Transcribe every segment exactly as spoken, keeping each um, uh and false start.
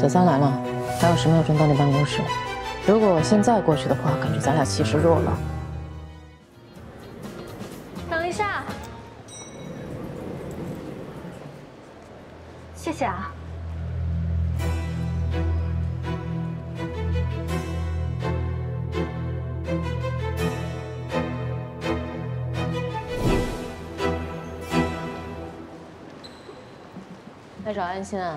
小三来了，还有十秒钟到你办公室。如果我现在过去的话，感觉咱俩气势弱了。 等一下，谢谢啊。来找安心啊。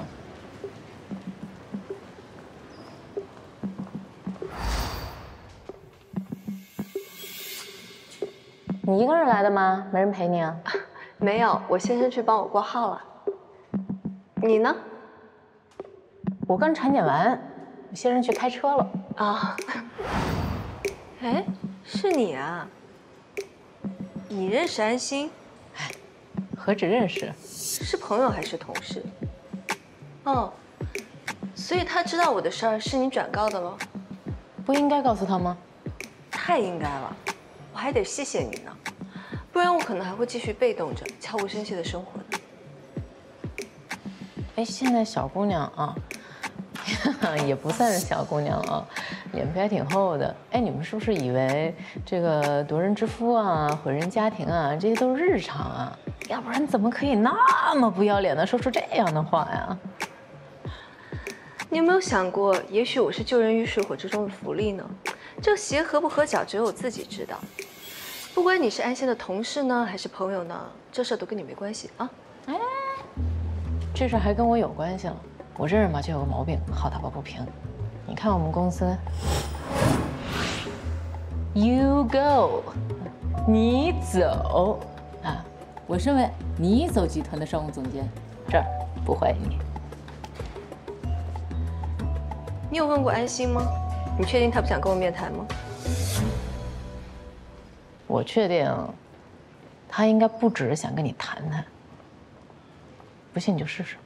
你一个人来的吗？没人陪你啊？ 没有，我先生去帮我挂号了。你呢？ 我刚产检完，我先生去开车了。 啊，哎，是你啊？你认识安心？ 哎，何止认识， 是朋友还是同事？哦，所以他知道我的事儿是你转告的喽？ 不应该告诉他吗？ 太应该了。 我还得谢谢你呢，不然我可能还会继续被动着、悄无声息的生活呢。 哎，现在小姑娘啊，也不算是小姑娘了，脸皮还挺厚的。哎，你们是不是以为这个夺人之夫啊、毁人家庭啊，这些都是日常啊？要不然怎么可以那么不要脸的说出这样的话呀？ 你有没有想过，也许我是救人于水火之中的福利呢？ 这个鞋合不合脚，只有我自己知道。不管你是安心的同事呢，还是朋友呢，这事都跟你没关系啊。 哎，这事还跟我有关系了。我这人吧就有个毛病，好打抱不平。你看我们公司 ，You go， 你走啊！ 我身为你走集团的商务总监， 这儿不怀疑你。 你有问过安心吗？ 你确定他不想跟我面谈吗？ 我确定，他应该不只是想跟你谈谈。不信你就试试。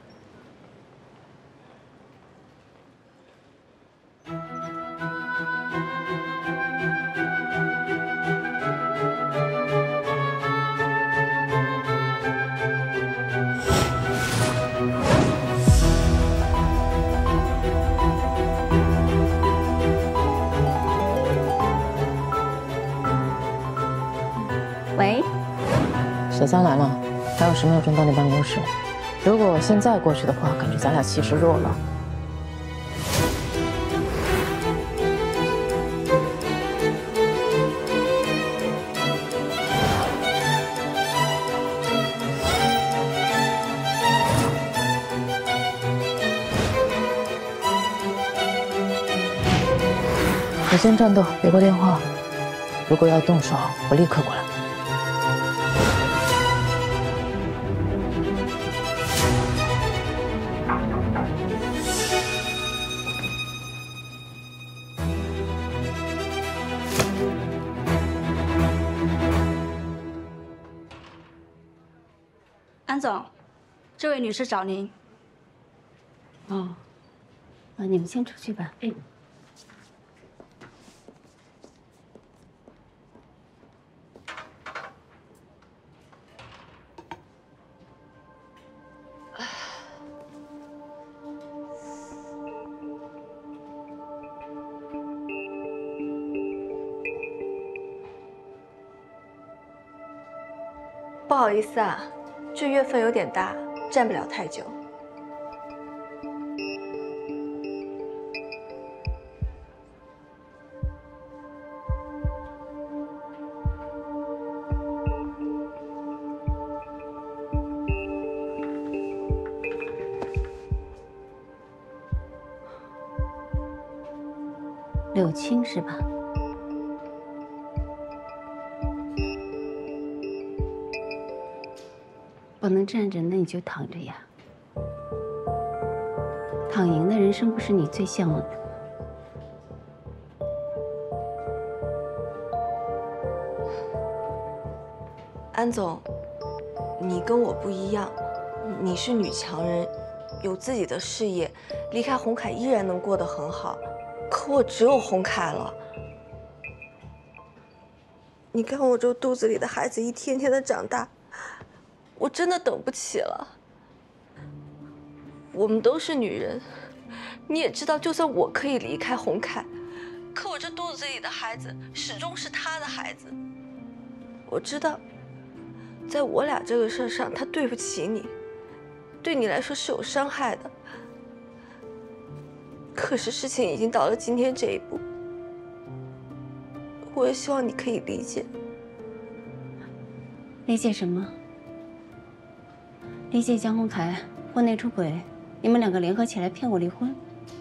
喂， 小三来了，还有十秒钟到你办公室。如果我现在过去的话，感觉咱俩气势弱了。我先战斗，别挂电话。如果要动手，我立刻过来。 安总，这位女士找您。 哦，啊，你们先出去吧。哎。 不好意思啊，这月份有点大，站不了太久。 柳青是吧？ 不能站着，那你就躺着呀。躺赢的人生不是你最向往的吗？ 安总，你跟我不一样，你是女强人，有自己的事业，离开洪凯依然能过得很好。可我只有洪凯了。你看我这肚子里的孩子一天天的长大。 我真的等不起了。我们都是女人， 你也知道，就算我可以离开洪凯，可我这肚子里的孩子始终是他的孩子。我知道，在我俩这个事上，他对不起你，对你来说是有伤害的。可是事情已经到了今天这一步，我也希望你可以理解。 理解什么？理解江宏凯婚内出轨，你们两个联合起来骗我离婚？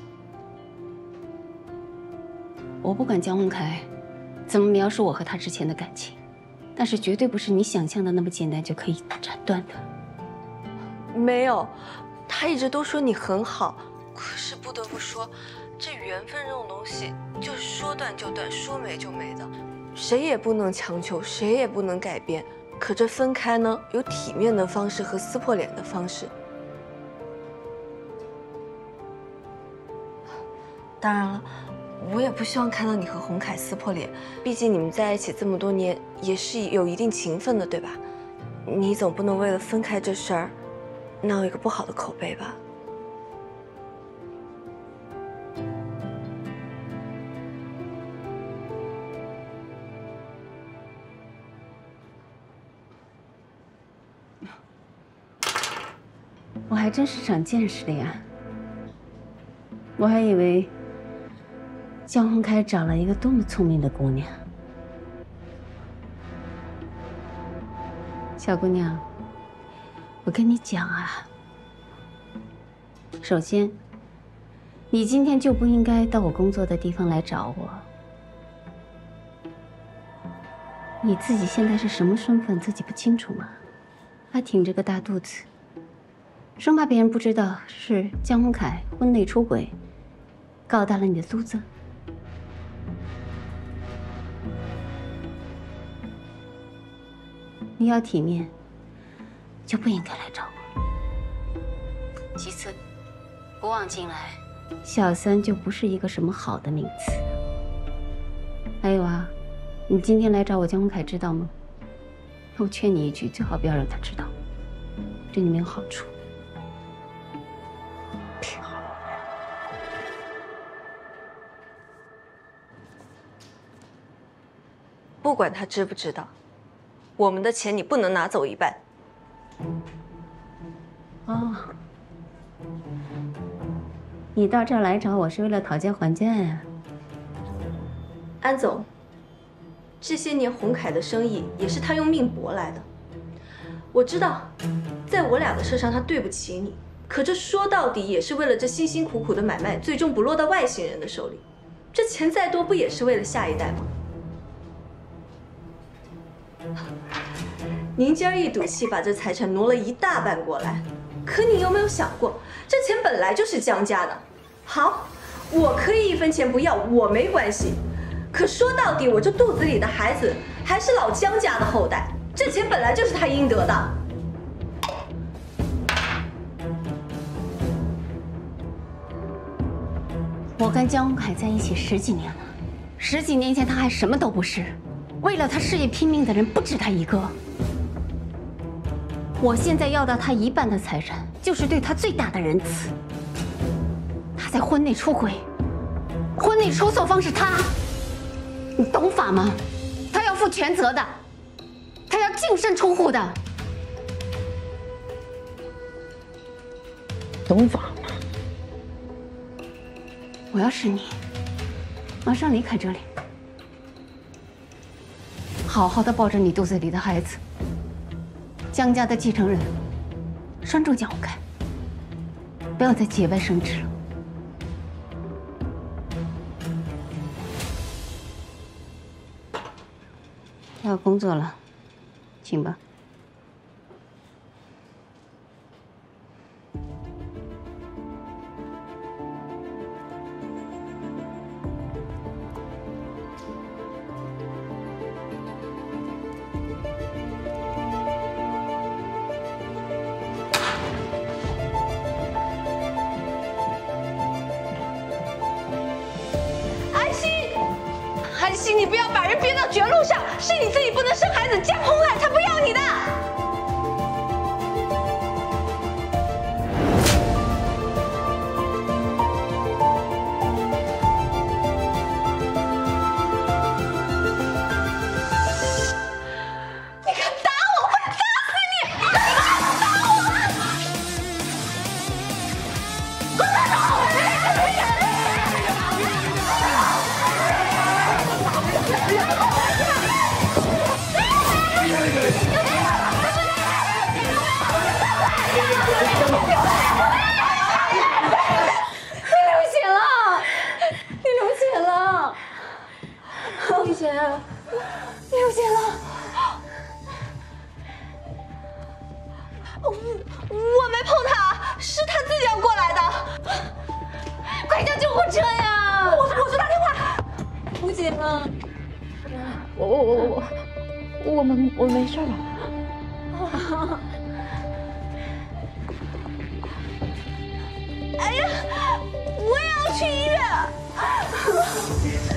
我不管江宏凯怎么描述我和他之前的感情，但是绝对不是你想象的那么简单就可以斩断的。 没有，他一直都说你很好，可是不得不说，这缘分这种东西就是说断就断，说没就没的，谁也不能强求，谁也不能改变。可这分开呢，有体面的方式和撕破脸的方式。当然了，我也不希望看到你和洪凯撕破脸，毕竟你们在一起这么多年，也是有一定情分的，对吧？你总不能为了分开这事儿，闹一个不好的口碑吧？ 我还真是长见识了呀！我还以为江宏凯找了一个多么聪明的姑娘。小姑娘，我跟你讲啊，首先，你今天就不应该到我工作的地方来找我。你自己现在是什么身份，自己不清楚吗？还挺着个大肚子。生怕别人不知道是江宏凯婚内出轨，搞大了你的肚子。你要体面，就不应该来找我。其次，古往今来，小三就不是一个什么好的名词。还有啊，你今天来找我江宏凯，知道吗？我劝你一句，最好不要让他知道，对你没有好处。 不管他知不知道，我们的钱你不能拿走一半。 哦，你到这儿来找我是为了讨价还价呀？ 安总，这些年洪凯的生意也是他用命搏来的。我知道，在我俩的事上他对不起你，可这说到底也是为了这辛辛苦苦的买卖，最终不落到外星人的手里。这钱再多，不也是为了下一代吗？您今儿一赌气把这财产挪了一大半过来，可你有没有想过，这钱本来就是江家的。好，我可以一分钱不要，我没关系。可说到底，我这肚子里的孩子还是老江家的后代，这钱本来就是他应得的。 我跟江宏凯在一起十几年了，十几年前他还什么都不是，为了他事业拼命的人不止他一个。我现在要到他一半的财产，就是对他最大的仁慈。他在婚内出轨，婚内出错方是他，你懂法吗？他要负全责的，他要净身出户的。 懂法吗？ 我要是你，马上离开这里，好好的抱着你肚子里的孩子。江家的继承人，拴住江宏凯，不要再节外生枝了。要工作了，请吧。 安心，你不要把人逼到绝路上，是你自己不能生孩子，江宏凯才不要你的。 救护车呀！ 我我去打电话。 吴姐呢？ 我我我我我我们我没事吧？ 哎呀，我也要去医院。